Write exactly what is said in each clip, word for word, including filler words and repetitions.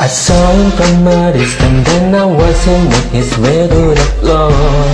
I saw him from a distance, then I watched him make his way to the floor.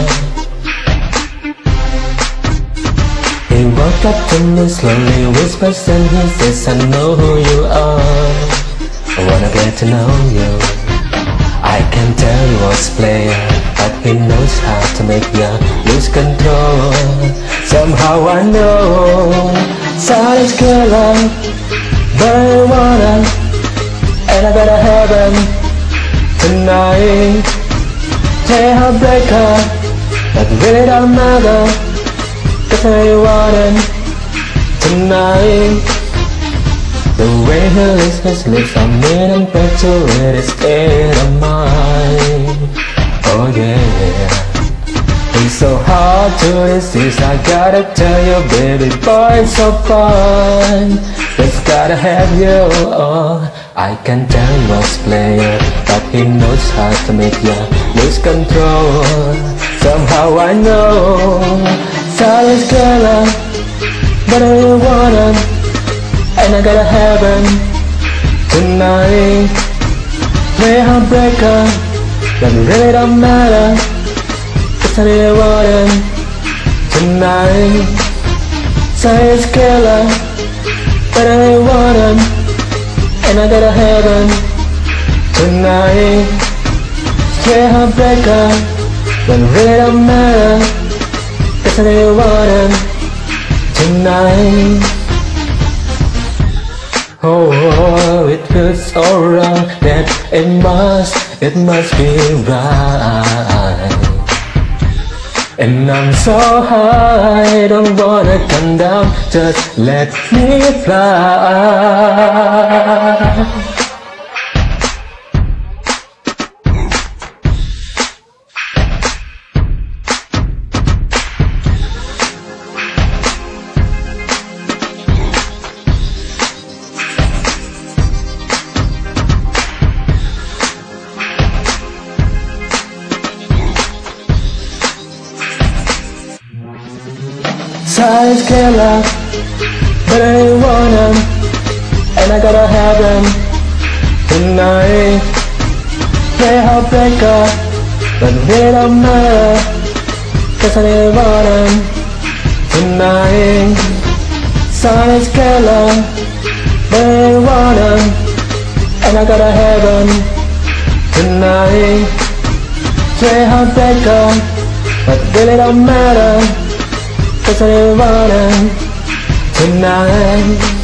He walked up to me slowly, whispers and he says, I know who you are, I wanna get to know you. I can tell he was a player, but he knows how to make you lose control. Somehow I know silence killer, but I wanna, and I gotta have him tonight. Play heartbreaker, but really don't matter, 'cause I want him tonight. The way he licks his lips, I made him perpetuate his state of mind. Oh yeah, he's so hard to resist, I gotta tell you baby boy, it's so fun. Just gotta have you, oh. I can tell he was a player, but he knows how to make you lose control. Somehow I know silence killer, but I want him, and I gotta have him tonight. Play heartbreaker, but it really don't matter, 'cause I really want him tonight. Silence killer, but I really want him, and I gotta have him tonight. Play heartbreaker, but it really don't matter, 'cause I really want him tonight. Oh, it feels so wrong that it must, it must be right. And I'm so high, don't wanna come down, just let me fly. Silence killer, but I want him, and I gotta have him tonight. Play heartbreaker, but it don't matter, 'cause I really want him tonight. Silence killer, but I want him, and I gotta have him tonight. Play heartbreaker, but really don't matter, 'cause I really want him tonight.